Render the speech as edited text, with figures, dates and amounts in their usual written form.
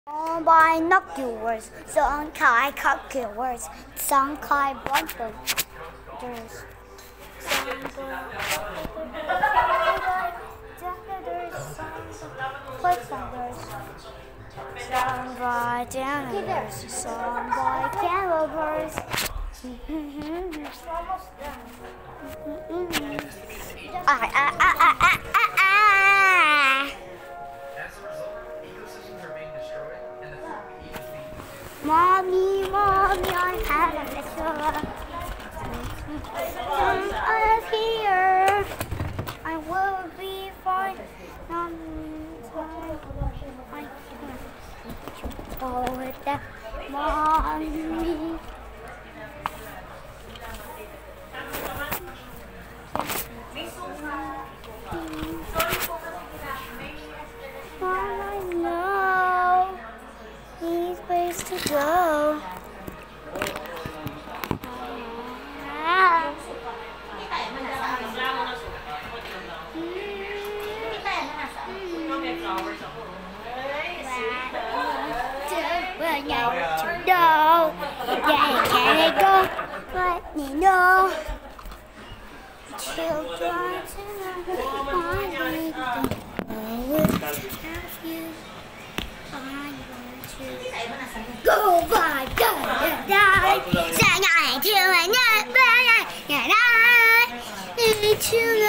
Binoculars, some kai calculars, some kai bumpers, some by janitors, some by calibers. Mommy, I have a picture. I'm here. I will be fine. I can't go with that, Mommy. I know he's ways to go. Can go? Let me know. Children, go by, die. Say I do it, but I need to